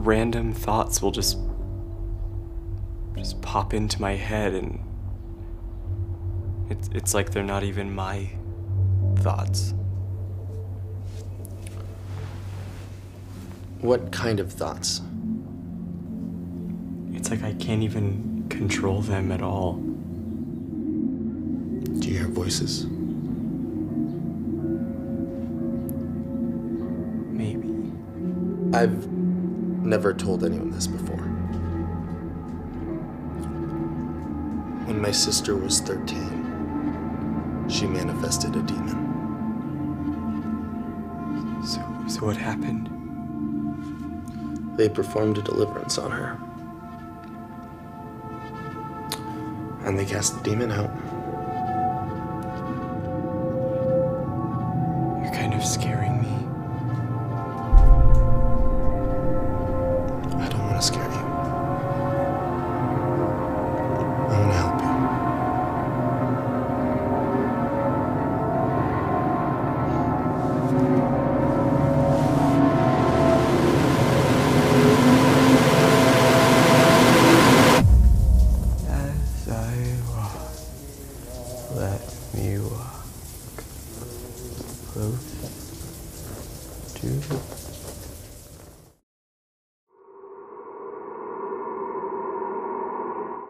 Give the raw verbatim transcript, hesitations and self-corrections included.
random thoughts will just just pop into my head, and it's it's like they're not even my thoughts. What kind of thoughts? It's like I can't even control them at all. Do you hear voices? Maybe. I've never told anyone this before. When my sister was thirteen, she manifested a demon. So, so what happened? They performed a deliverance on her. And they cast the demon out. You're kind of scaring me. I don't want to scare you. I want to help you. As I walk, let me walk close.